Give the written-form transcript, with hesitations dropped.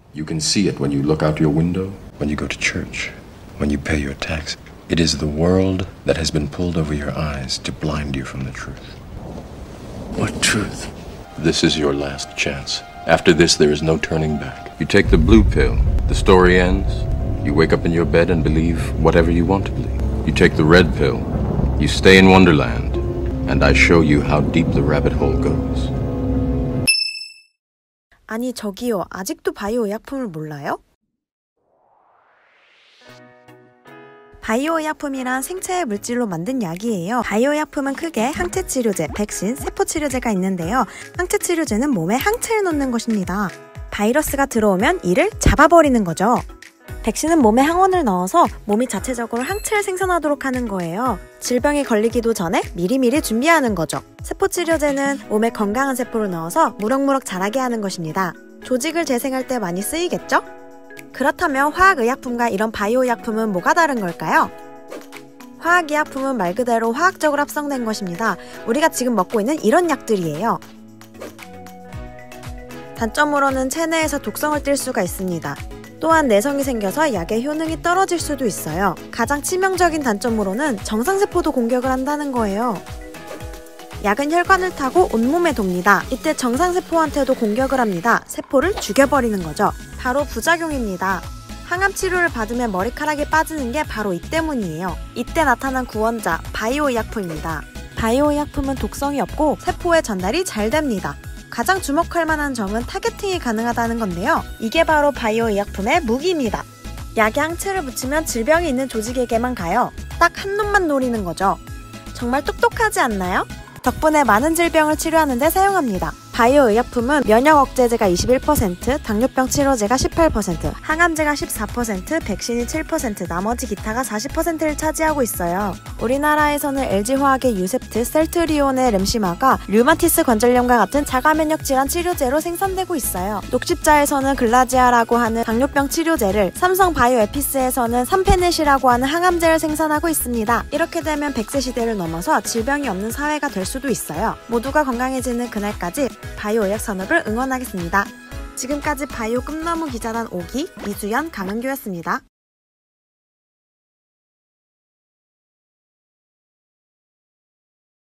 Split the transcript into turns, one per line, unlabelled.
You can see it when you look out your window, when you go to church, when you pay your tax. It is the world that has been pulled over your eyes to blind you from the truth.
What truth?
This is your last chance. After this, there is no turning back. You take the blue pill, the story ends. You wake up in your bed and believe whatever you want to believe. You take the red pill, you stay in Wonderland, and I show you how deep the rabbit hole goes.
아니 저기요, 아직도 바이오 의약품을 몰라요? 바이오 의약품이란 생체의 물질로 만든 약이에요. 바이오 의약품은 크게 항체 치료제, 백신, 세포 치료제가 있는데요. 항체 치료제는 몸에 항체를 넣는 것입니다. 바이러스가 들어오면 이를 잡아버리는 거죠. 백신은 몸에 항원을 넣어서 몸이 자체적으로 항체를 생산하도록 하는 거예요. 질병에 걸리기도 전에 미리미리 준비하는 거죠. 세포 치료제는 몸에 건강한 세포를 넣어서 무럭무럭 자라게 하는 것입니다. 조직을 재생할 때 많이 쓰이겠죠? 그렇다면 화학의약품과 이런 바이오의약품은 뭐가 다른 걸까요? 화학의약품은 말 그대로 화학적으로 합성된 것입니다. 우리가 지금 먹고 있는 이런 약들이에요. 단점으로는 체내에서 독성을 띨 수가 있습니다. 또한 내성이 생겨서 약의 효능이 떨어질 수도 있어요. 가장 치명적인 단점으로는 정상세포도 공격을 한다는 거예요. 약은 혈관을 타고 온몸에 돕니다. 이때 정상세포한테도 공격을 합니다. 세포를 죽여버리는 거죠. 바로 부작용입니다. 항암 치료를 받으면 머리카락이 빠지는 게 바로 이 때문이에요. 이때 나타난 구원자, 바이오의약품입니다. 바이오의약품은 독성이 없고 세포에 전달이 잘 됩니다. 가장 주목할 만한 점은 타겟팅이 가능하다는 건데요. 이게 바로 바이오의약품의 무기입니다. 약에 항체를 붙이면 질병이 있는 조직에게만 가요. 딱 한 놈만 노리는 거죠. 정말 똑똑하지 않나요? 덕분에 많은 질병을 치료하는 데 사용합니다. 바이오의약품은 면역 억제제가 21%, 당뇨병 치료제가 18%, 항암제가 14%, 백신이 7%, 나머지 기타가 40%를 차지하고 있어요. 우리나라에서는 LG화학의 유셉트, 셀트리온의 램시마가 류마티스 관절염과 같은 자가면역 질환 치료제로 생산되고 있어요. 녹십자에서는 글라지아라고 하는 당뇨병 치료제를, 삼성 바이오에피스에서는 삼페넷이라고 하는 항암제를 생산하고 있습니다. 이렇게 되면 100세 시대를 넘어서 질병이 없는 사회가 될 수도 있어요. 모두가 건강해지는 그날까지 바이오의학 산업을 응원하겠습니다. 지금까지 바이오 꿈나무 기자단 5기 이수연 강은규였습니다.